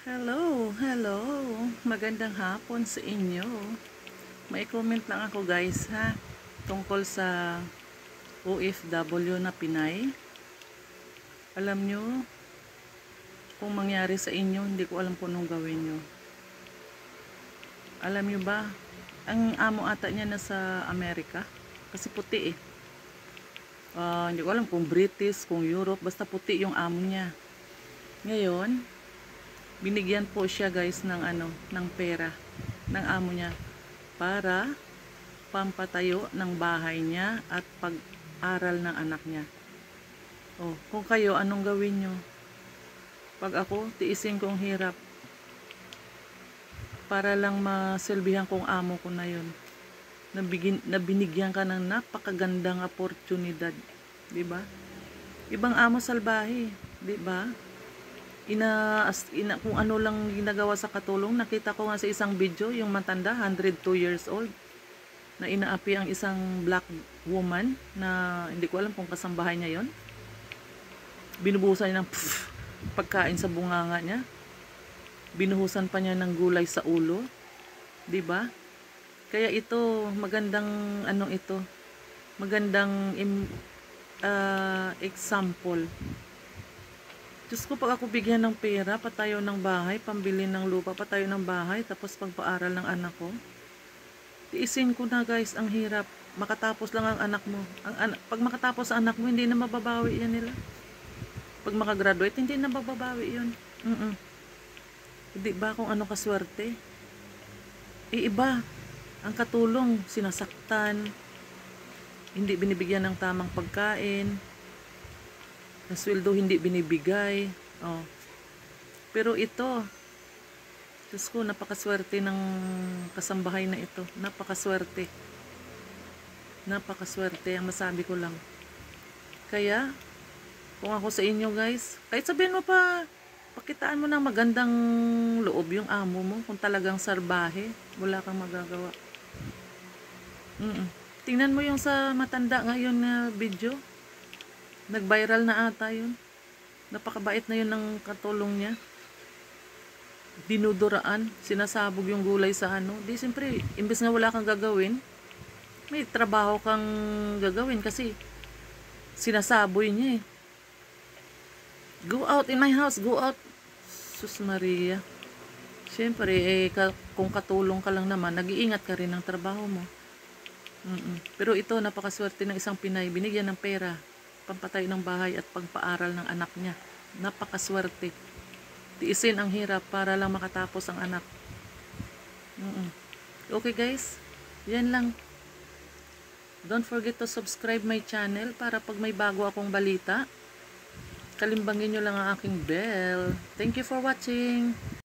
Hello, hello. Magandang hapon sa inyo. May comment lang ako guys ha, tungkol sa OFW na Pinay. Alam nyo, kung mangyari sa inyo, hindi ko alam kung anong gawin nyo. Alam nyo ba, ang amo ata niya nasa Amerika, kasi puti eh. Hindi ko alam kung British, kung Europe, basta puti yung amo niya. Ngayon, binigyan po siya guys ng pera ng amo niya para pampatayo ng bahay niya at pag-aral ng anak niya. Oh, kung kayo, anong gawin nyo? Pag ako, tiisin kong hirap para lang masilbihan kong amo ko na yun. Na binigyan ka ng napakagandang oportunidad. Diba? Ibang amo salbahe. Diba? Kung ano lang ginagawa sa katulong. Nakita ko nga sa isang video, yung matanda, 102 years old, na inaapi ang isang black woman na hindi ko alam kung kasambahay niya yon. Binubuhusan niya ng pagkain sa bunganga niya. Binuhusan pa niya ng gulay sa ulo. 'Di ba? Kaya ito, magandang magandang example. Diyos ko, pag ako bigyan ng pera, patayo ng bahay, pambili ng lupa, patayo ng bahay, tapos pagpaaral ng anak ko, tiisin ko na guys, ang hirap. Makatapos lang ang anak mo. Pag makatapos ang anak mo, hindi na mababawi yan nila. Pag makagraduate, hindi na mababawi yun. Hindi ba kung ano kaswerte? Iba, ang katulong, sinasaktan, hindi binibigyan ng tamang pagkain, ang sweldo hindi binibigay. Oh. Pero ito, Diyos ko, napakaswerte ng kasambahay na ito. Napakaswerte. Napakaswerte, ang masabi ko lang. Kaya, kung ako sa inyo guys, kahit sabihin mo pa, pakitaan mo ng magandang loob yung amo mo, kung talagang sarbahe, wala kang magagawa. Tingnan mo yung sa matanda ngayon na video. Nag-viral na ata yun. Napakabait na yun ng katulong niya. Dinuduraan, sinasabog yung gulay sa ano. Di siyempre, imbes nga wala kang gagawin, may trabaho kang gagawin kasi sinasaboy niya eh. Go out in my house, go out. Sus Maria. Siyempre, kung katulong ka lang naman, nag-iingat ka rin ng trabaho mo. Pero ito, napakaswerte ng isang Pinay. Binigyan ng pera, pampatay ng bahay at pagpaaral ng anak niya. Napakaswerte. Tiisin ang hirap para lang makatapos ang anak. Okay guys, yan lang. Don't forget to subscribe my channel para pag may bago akong balita, kalimbangin nyo lang ang aking bell. Thank you for watching.